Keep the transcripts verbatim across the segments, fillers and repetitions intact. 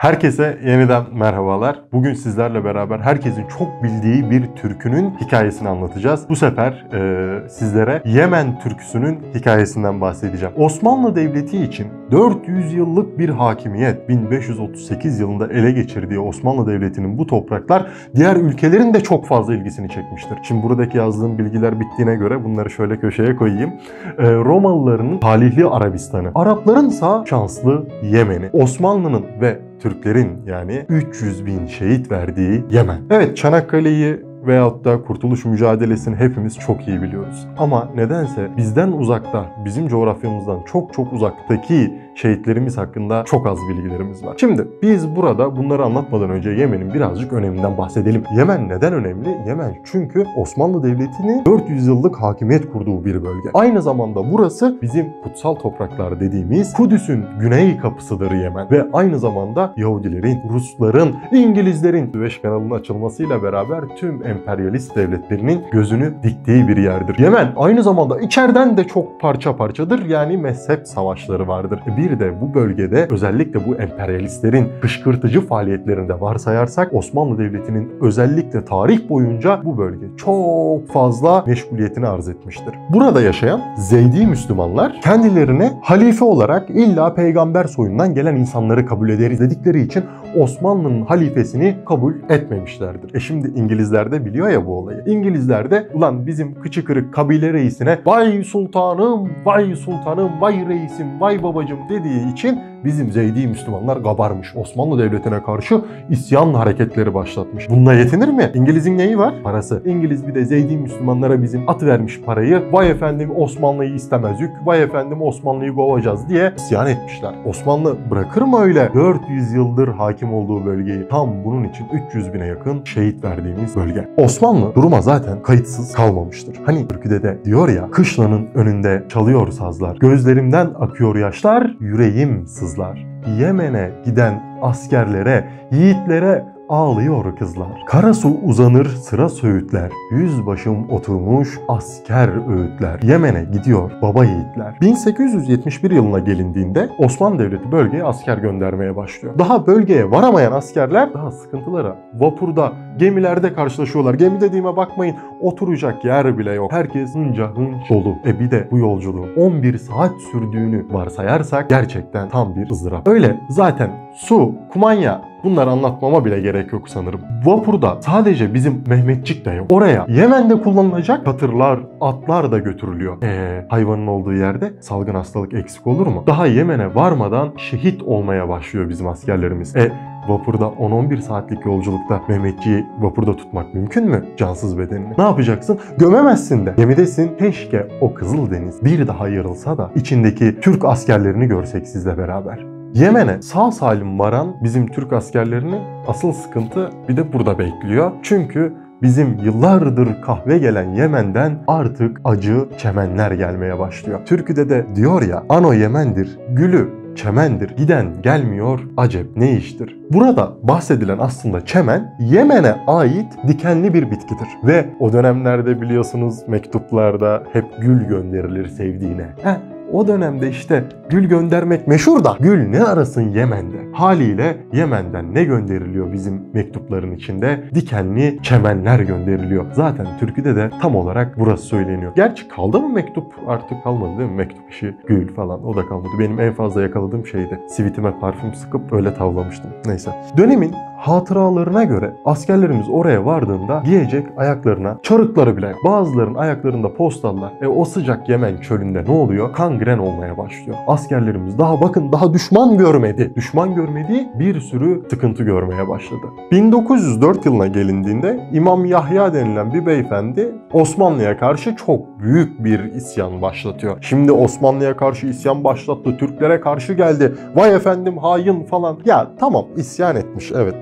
Herkese yeniden merhabalar. Bugün sizlerle beraber herkesin çok bildiği bir türkünün hikayesini anlatacağız. Bu sefer e, sizlere Yemen türküsünün hikayesinden bahsedeceğim. Osmanlı Devleti için dört yüz yıllık bir hakimiyet, bin beş yüz otuz sekiz yılında ele geçirdiği Osmanlı Devleti'nin bu topraklar diğer ülkelerin de çok fazla ilgisini çekmiştir. Şimdi buradaki yazdığım bilgiler bittiğine göre bunları şöyle köşeye koyayım. E, Romalıların talihli Arabistan'ı, Araplarınsa şanslı Yemen'i, Osmanlı'nın ve Türklerin yani üç yüz bin şehit verdiği Yemen. Evet, Çanakkale'yi veyahut da Kurtuluş mücadelesini hepimiz çok iyi biliyoruz. Ama nedense bizden uzakta, bizim coğrafyamızdan çok çok uzaktaki şehitlerimiz hakkında çok az bilgilerimiz var. Şimdi biz burada bunları anlatmadan önce Yemen'in birazcık öneminden bahsedelim. Yemen neden önemli? Yemen çünkü Osmanlı Devleti'nin dört yüz yıllık hakimiyet kurduğu bir bölge. Aynı zamanda burası bizim kutsal topraklar dediğimiz Kudüs'ün güney kapısıdır Yemen. Ve aynı zamanda Yahudilerin, Rusların, İngilizlerin Süveyş kanalının açılmasıyla beraber tüm emperyalist devletlerinin gözünü diktiği bir yerdir. Yemen aynı zamanda içeriden de çok parça parçadır. Yani mezhep savaşları vardır. Bir de bu bölgede özellikle bu emperyalistlerin kışkırtıcı faaliyetlerinde varsayarsak Osmanlı Devleti'nin özellikle tarih boyunca bu bölge çok fazla meşguliyetini arz etmiştir. Burada yaşayan Zeydi Müslümanlar kendilerine halife olarak illa peygamber soyundan gelen insanları kabul ederiz dedikleri için Osmanlı'nın halifesini kabul etmemişlerdir. E şimdi İngilizler de biliyor ya bu olayı. İngilizler de ulan bizim kıçı kırık kabile reisine vay sultanım, vay sultanım, vay reisim, vay babacım dediği için bizim Zeydi Müslümanlar kabarmış. Osmanlı Devleti'ne karşı isyan hareketleri başlatmış. Bununla yetinir mi? İngiliz'in neyi var? Parası. İngiliz bir de Zeydi Müslümanlara bizim atıvermiş parayı. Vay efendim Osmanlı'yı istemez yük. Vay efendim Osmanlı'yı kovacağız diye isyan etmişler. Osmanlı bırakır mı öyle dört yüz yıldır hakim olduğu bölgeyi? Tam bunun için üç yüz bine yakın şehit verdiğimiz bölge. Osmanlı duruma zaten kayıtsız kalmamıştır. Hani türküde de diyor ya, kışlanın önünde çalıyor sazlar. Gözlerimden akıyor yaşlar, yüreğim sızlar. Yemen'e giden askerlere, yiğitlere ağlıyor kızlar. Karasu uzanır sıra söğütler. Yüzbaşım oturmuş asker öğütler. Yemen'e gidiyor baba yiğitler. bin sekiz yüz yetmiş bir yılına gelindiğinde Osmanlı Devleti bölgeye asker göndermeye başlıyor. Daha bölgeye varamayan askerler daha sıkıntılara vapurda, gemilerde karşılaşıyorlar. Gemi dediğime bakmayın, oturacak yer bile yok. Herkes hınca hınç dolu. E bir de bu yolculuğun on bir saat sürdüğünü varsayarsak gerçekten tam bir ızdırap. Öyle zaten su, kumanya bunları anlatmama bile gerek yok sanırım. Vapurda sadece bizim Mehmetçik de yok. Oraya Yemen'de kullanılacak katırlar, atlar da götürülüyor. Eee hayvanın olduğu yerde salgın hastalık eksik olur mu? Daha Yemen'e varmadan şehit olmaya başlıyor bizim askerlerimiz. E vapurda on on bir saatlik yolculukta Mehmetçiği vapurda tutmak mümkün mü? Cansız bedenini. Ne yapacaksın? Gömemezsin de. Gemidesin. Keşke o Kızıldeniz bir daha yarılsa da içindeki Türk askerlerini görsek sizle beraber. Yemen'e sağ salim varan bizim Türk askerlerini asıl sıkıntı bir de burada bekliyor. Çünkü bizim yıllardır kahve gelen Yemen'den artık acı çemenler gelmeye başlıyor. Türküde de diyor ya, ano Yemen'dir, gülü çemendir, giden gelmiyor, acep ne iştir? Burada bahsedilen aslında çemen Yemen'e ait dikenli bir bitkidir. Ve o dönemlerde biliyorsunuz mektuplarda hep gül gönderilir sevdiğine. Heh. O dönemde işte gül göndermek meşhur da gül ne arasın Yemen'de? Haliyle Yemen'den ne gönderiliyor bizim mektupların içinde? Dikenli çemenler gönderiliyor. Zaten türküde de tam olarak burası söyleniyor. Gerçi kaldı mı mektup? Artık kalmadı değil mi? Mektup işi, gül falan o da kalmadı. Benim en fazla yakaladığım şeydi. Sivitime parfüm sıkıp öyle tavlamıştım. Neyse. Dönemin hatıralarına göre askerlerimiz oraya vardığında giyecek ayaklarına çarıkları bile yok. Bazılarının ayaklarında postallar. E o sıcak Yemen çölünde ne oluyor? Kangren olmaya başlıyor. Askerlerimiz daha bakın daha düşman görmedi. Düşman görmediği bir sürü sıkıntı görmeye başladı. bin dokuz yüz dört yılına gelindiğinde İmam Yahya denilen bir beyefendi Osmanlı'ya karşı çok büyük bir isyan başlatıyor. Şimdi Osmanlı'ya karşı isyan başlattı, Türklere karşı geldi. Vay efendim hain falan. Ya tamam isyan etmiş evet.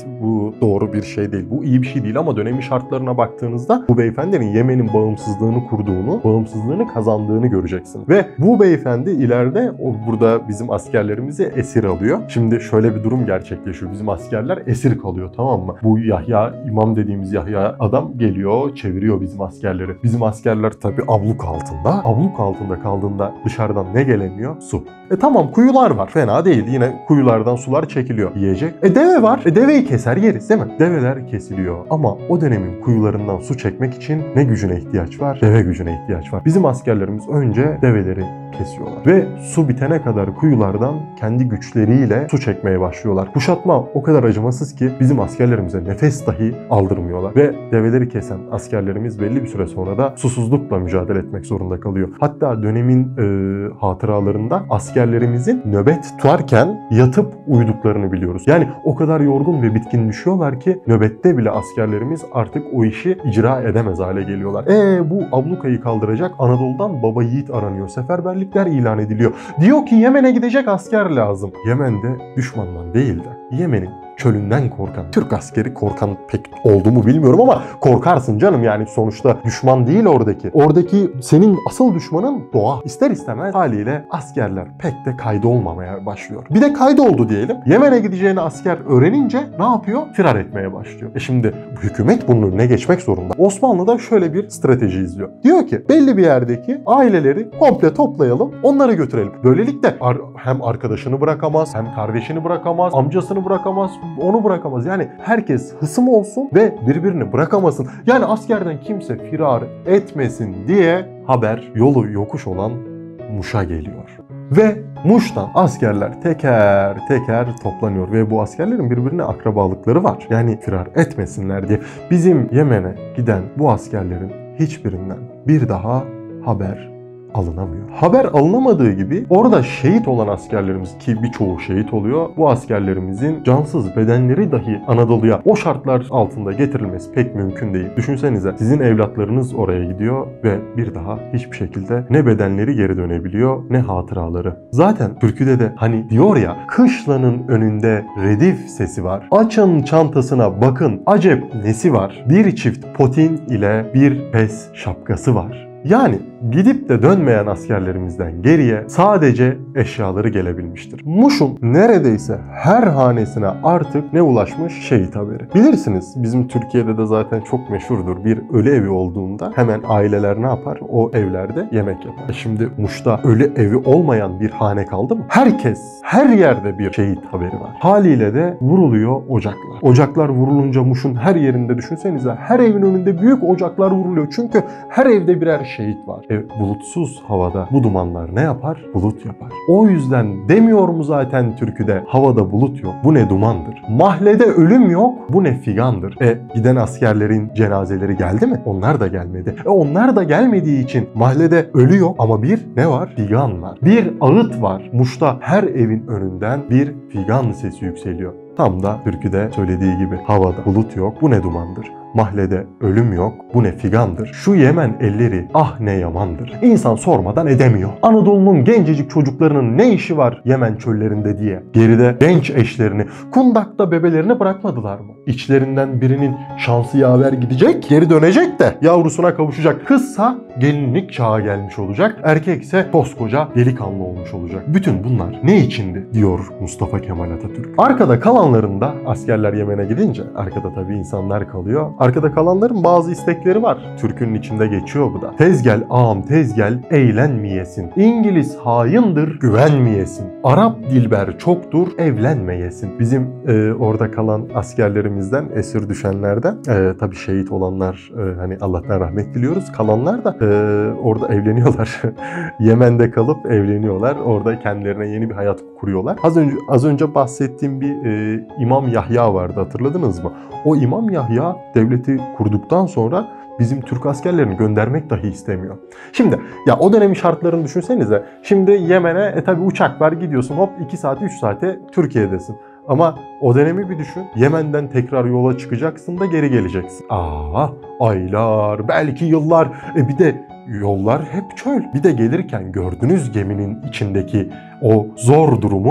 bu doğru bir şey değil. Bu iyi bir şey değil ama dönemin şartlarına baktığınızda bu beyefendinin Yemen'in bağımsızlığını kurduğunu, bağımsızlığını kazandığını göreceksiniz. Ve bu beyefendi ileride o burada bizim askerlerimizi esir alıyor. Şimdi şöyle bir durum gerçekleşiyor. Bizim askerler esir kalıyor, tamam mı? Bu Yahya, imam dediğimiz Yahya adam geliyor, çeviriyor bizim askerleri. Bizim askerler tabii abluk altında. Abluk altında kaldığında dışarıdan ne gelemiyor? Su. E tamam, kuyular var. Fena değil. Yine kuyulardan sular çekiliyor. Yiyecek. E deve var. E deveyi keser yeriz değil mi? Develer kesiliyor. Ama o dönemin kuyularından su çekmek için ne gücüne ihtiyaç var? Deve gücüne ihtiyaç var. Bizim askerlerimiz önce develeri kesiyorlar. Ve su bitene kadar kuyulardan kendi güçleriyle su çekmeye başlıyorlar. Kuşatma o kadar acımasız ki bizim askerlerimize nefes dahi aldırmıyorlar. Ve develeri kesen askerlerimiz belli bir süre sonra da susuzlukla mücadele etmek zorunda kalıyor. Hatta dönemin e, hatıralarında askerlerimizin nöbet tutarken yatıp uyuduklarını biliyoruz. Yani o kadar yorgun ve bitkin düşüyorlar ki nöbette bile askerlerimiz artık o işi icra edemez hale geliyorlar. Eee bu ablukayı kaldıracak Anadolu'dan baba yiğit aranıyor. Seferberlikler ilan ediliyor. Diyor ki Yemen'e gidecek asker lazım. Yemen'de düşmandan değil de Yemen'in çölünden korkan, Türk askeri korkan pek oldu mu bilmiyorum ama korkarsın canım, yani sonuçta düşman değil oradaki. Oradaki senin asıl düşmanın doğa. İster istemez haliyle askerler pek de kaydı olmamaya başlıyor. Bir de kaydı oldu diyelim. Yemen'e gideceğini asker öğrenince ne yapıyor? Firar etmeye başlıyor. E şimdi hükümet bunun önüne geçmek zorunda. Osmanlı da şöyle bir strateji izliyor. Diyor ki belli bir yerdeki aileleri komple toplayalım, onları götürelim. Böylelikle ar- hem arkadaşını bırakamaz, hem kardeşini bırakamaz, amcasını bırakamaz, onu bırakamaz. Yani herkes hısım olsun ve birbirini bırakamasın. Yani askerden kimse firar etmesin diye haber yolu yokuş olan Muş'a geliyor. Ve Muş'tan askerler teker teker toplanıyor ve bu askerlerin birbirine akrabalıkları var. Yani firar etmesinler diye bizim Yemen'e giden bu askerlerin hiçbirinden bir daha haber alınamıyor. Haber alınamadığı gibi orada şehit olan askerlerimiz, ki birçoğu şehit oluyor, bu askerlerimizin cansız bedenleri dahi Anadolu'ya o şartlar altında getirilmesi pek mümkün değil. Düşünsenize, sizin evlatlarınız oraya gidiyor ve bir daha hiçbir şekilde ne bedenleri geri dönebiliyor ne hatıraları. Zaten türküde de hani diyor ya, kışlanın önünde redif sesi var. Açın çantasına bakın acep nesi var. Bir çift potin ile bir pes şapkası var. Yani gidip de dönmeyen askerlerimizden geriye sadece eşyaları gelebilmiştir. Muş'un neredeyse her hanesine artık ne ulaşmış? Şehit haberi. Bilirsiniz, bizim Türkiye'de de zaten çok meşhurdur. Bir ölü evi olduğunda hemen aileler ne yapar? O evlerde yemek yapar. Şimdi Muş'ta ölü evi olmayan bir hane kaldı mı? Herkes, her yerde bir şehit haberi var. Haliyle de vuruluyor ocaklar. Ocaklar vurulunca Muş'un her yerinde düşünsenize, her evin önünde büyük ocaklar vuruluyor. Çünkü her evde birer şehit var. E, bulutsuz havada bu dumanlar ne yapar? Bulut yapar. O yüzden demiyor mu zaten türküde, havada bulut yok, bu ne dumandır. Mahlede ölüm yok, bu ne figandır. E giden askerlerin cenazeleri geldi mi? Onlar da gelmedi. E onlar da gelmediği için mahlede ölü yok ama bir ne var? Figan var. Bir ağıt var. Muş'ta her evin önünden bir figan sesi yükseliyor. Tam da türküde söylediği gibi havada bulut yok, bu ne dumandır. Mahlede ölüm yok, bu ne figandır. Şu Yemen elleri ah ne yamandır. İnsan sormadan edemiyor. Anadolu'nun gencecik çocuklarının ne işi var Yemen çöllerinde diye. Geride genç eşlerini, kundakta bebelerini bırakmadılar mı? İçlerinden birinin şansı yaver gidecek, geri dönecek de yavrusuna kavuşacak. Kızsa gelinlik çağa gelmiş olacak, erkekse koskoca delikanlı olmuş olacak. Bütün bunlar ne içindi diyor Mustafa Kemal Atatürk. Arkada kalanlarında, askerler Yemen'e gidince arkada tabii insanlar kalıyor. Arkada kalanların bazı istekleri var. Türkünün içinde geçiyor bu da. Tez gel ağam tez gel eğlenmeyesin. İngiliz haindir güvenmeyesin. Arap dilber çoktur evlenmeyesin. Bizim e, orada kalan askerlerimizden, esir düşenlerden, e, tabii şehit olanlar e, hani Allah'tan rahmet diliyoruz. Kalanlar da e, orada evleniyorlar. Yemen'de kalıp evleniyorlar. Orada kendilerine yeni bir hayat kuruyorlar. Az önce az önce bahsettiğim bir e, İmam Yahya vardı, hatırladınız mı? O İmam Yahya devleti kurduktan sonra bizim Türk askerlerini göndermek dahi istemiyor. Şimdi ya o dönemin şartlarını düşünsenize. Şimdi Yemen'e e tabi uçak var, gidiyorsun hop iki saat üç saate Türkiye'desin. Ama o dönemi bir düşün. Yemen'den tekrar yola çıkacaksın da geri geleceksin. Aa, aylar, belki yıllar. E bir de yollar hep çöl. Bir de gelirken gördüğünüz geminin içindeki o zor durumu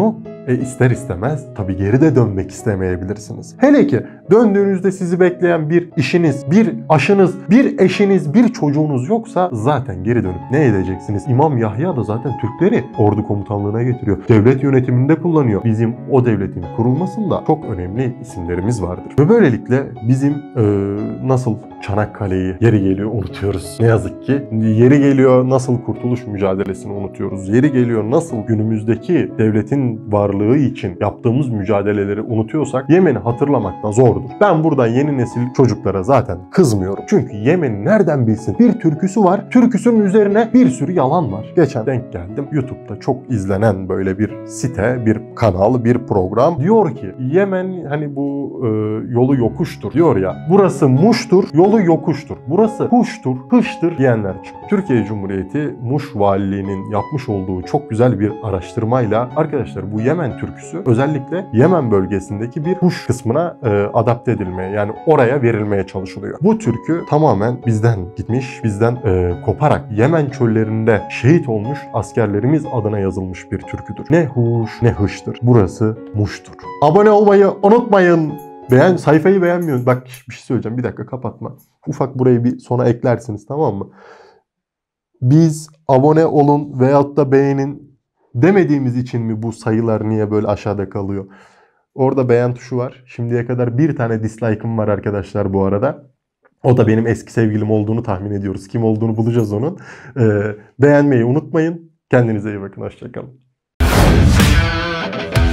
E ister istemez tabii geri de dönmek istemeyebilirsiniz. Hele ki döndüğünüzde sizi bekleyen bir işiniz, bir aşınız, bir eşiniz, bir çocuğunuz yoksa zaten geri dönüp ne edeceksiniz? İmam Yahya da zaten Türkleri ordu komutanlığına getiriyor. Devlet yönetiminde kullanıyor. Bizim o devletin kurulmasında çok önemli isimlerimiz vardır. Ve böylelikle bizim e, nasıl Çanakkale'yi yeri geliyor unutuyoruz. Ne yazık ki. Yeri geliyor nasıl kurtuluş mücadelesini unutuyoruz. Yeri geliyor nasıl günümüzdeki devletin varlığı için yaptığımız mücadeleleri unutuyorsak Yemen'i hatırlamak da zordur. Ben buradan yeni nesil çocuklara zaten kızmıyorum. Çünkü Yemen'i nereden bilsin? Bir türküsü var. Türküsünün üzerine bir sürü yalan var. Geçen denk geldim. YouTube'da çok izlenen böyle bir site, bir kanal, bir program. Diyor ki Yemen hani bu e, yolu yokuştur diyor ya. Burası Muş'tur, yolu yokuştur. Burası Huş'tur, Hış'tır diyenler çıktı. Türkiye Cumhuriyeti Muş Valiliği'nin yapmış olduğu çok güzel bir araştırmayla arkadaşlar bu Yemen türküsü özellikle Yemen bölgesindeki bir Huş kısmına e, adapte edilmeye yani oraya verilmeye çalışılıyor. Bu türkü tamamen bizden gitmiş, bizden e, koparak Yemen çöllerinde şehit olmuş askerlerimiz adına yazılmış bir türküdür. Ne Huş ne Hış'tır. Burası Muş'tur. Abone olmayı unutmayın. Beğen, sayfayı beğenmiyorsun. Bak bir şey söyleyeceğim. Bir dakika kapatma. Ufak burayı bir sona eklersiniz tamam mı? Biz abone olun veyahut da beğenin demediğimiz için mi bu sayılar niye böyle aşağıda kalıyor? Orada beğen tuşu var. Şimdiye kadar bir tane dislike'ım var arkadaşlar bu arada. O da benim eski sevgilim olduğunu tahmin ediyoruz. Kim olduğunu bulacağız onun. Ee, beğenmeyi unutmayın. Kendinize iyi bakın. Hoşça kalın.